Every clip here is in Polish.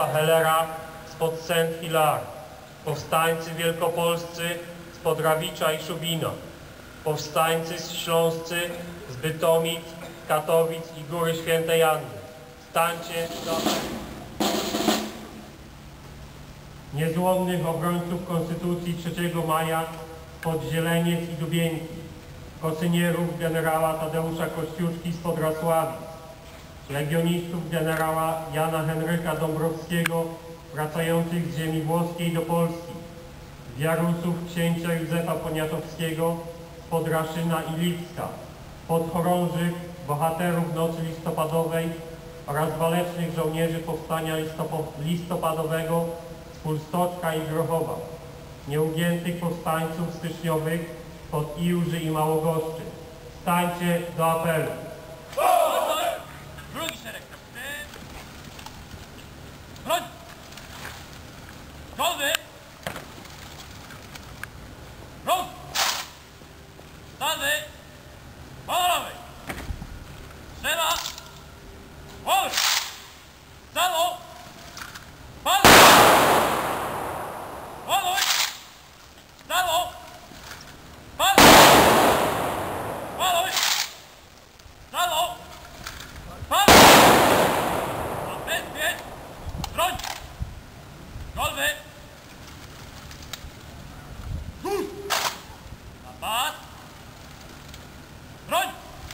Hellera spod St. Hilar, powstańcy wielkopolscy spod Rawicza i Szubina, powstańcy śląscy z Bytomic, Katowic i Góry Świętej Anny. Stańcie do niezłomnych obrońców Konstytucji 3 maja spod Zieleniec i Dubienki, kosynierów generała Tadeusza Kościuszki spod Rasławic, legionistów generała Jana Henryka Dąbrowskiego wracających z ziemi włoskiej do Polski, wiarusów księcia Józefa Poniatowskiego spod Raszyna i Lipska, podchorążych, bohaterów Nocy Listopadowej oraz walecznych żołnierzy powstania listopadowego z Pulstoczka i Grochowa, nieugiętych powstańców styczniowych pod Iłży i Małogoszczy. Stańcie do apelu. Drugi szereg. Broń! Gotowy! Ruch! Stany! Polowej! Strzela! Głowy! Staną! Pal! Polowej! Staną! Pal! Polowej! Staną! Pal! Odbezpiecz! Broń! Gotowy! Napad! Broń!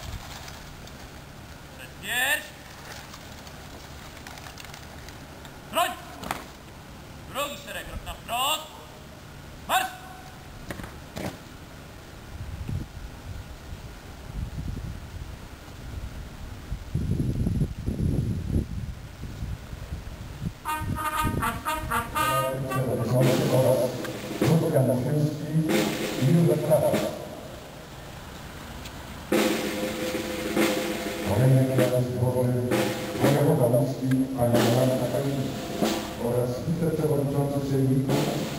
Przed pierś! Broń! Drugi szereg, rok na wprost! Marsz! Ruska Naszyński i Józef Kaczor. Kolejny kieran zbory Wojewód Gdański, Ania Joanna Kalińska oraz wiceprzewodniczący Sejmiku